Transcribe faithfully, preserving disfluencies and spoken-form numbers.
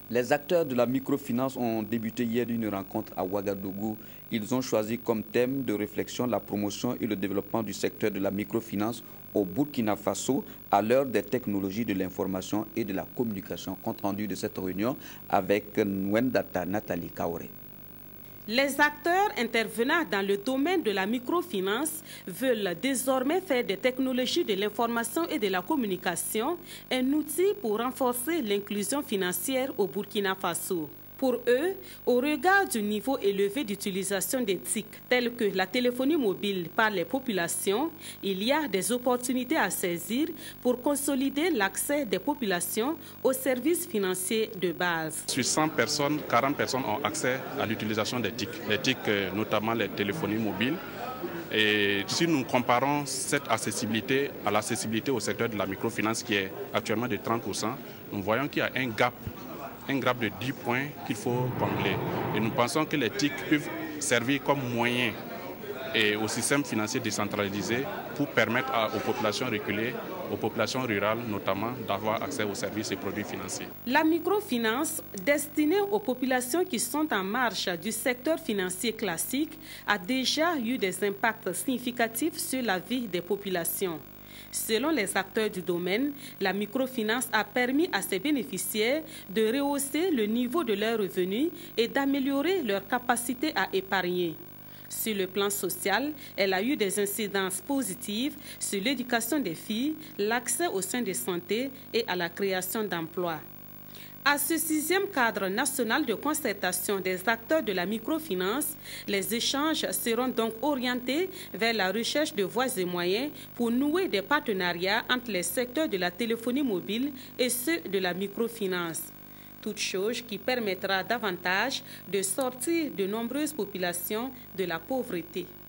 Les acteurs de la microfinance ont débuté hier une rencontre à Ouagadougou. Ils ont choisi comme thème de réflexion la promotion et le développement du secteur de la microfinance au Burkina Faso à l'heure des technologies de l'information et de la communication. Compte rendu de cette réunion avec Nwendata Nathalie Kaoré. Les acteurs intervenant dans le domaine de la microfinance veulent désormais faire des technologies de l'information et de la communication un outil pour renforcer l'inclusion financière au Burkina Faso. Pour eux, au regard du niveau élevé d'utilisation des T I C telles que la téléphonie mobile par les populations, il y a des opportunités à saisir pour consolider l'accès des populations aux services financiers de base. Sur cent personnes, quarante personnes ont accès à l'utilisation des T I C. Les T I C, notamment les téléphonies mobiles. Et si nous comparons cette accessibilité à l'accessibilité au secteur de la microfinance qui est actuellement de trente pour cent, nous voyons qu'il y a un gap un gap de dix points qu'il faut combler. Et nous pensons que les T I C peuvent servir comme moyen et au système financier décentralisé pour permettre à, aux populations reculées, aux populations rurales notamment, d'avoir accès aux services et produits financiers. La microfinance, destinée aux populations qui sont en marge du secteur financier classique, a déjà eu des impacts significatifs sur la vie des populations. Selon les acteurs du domaine, la microfinance a permis à ses bénéficiaires de rehausser le niveau de leurs revenus et d'améliorer leur capacité à épargner. Sur le plan social, elle a eu des incidences positives sur l'éducation des filles, l'accès aux soins de santé et à la création d'emplois. À ce sixième cadre national de concertation des acteurs de la microfinance, les échanges seront donc orientés vers la recherche de voies et moyens pour nouer des partenariats entre les secteurs de la téléphonie mobile et ceux de la microfinance. Toute chose qui permettra davantage de sortir de nombreuses populations de la pauvreté.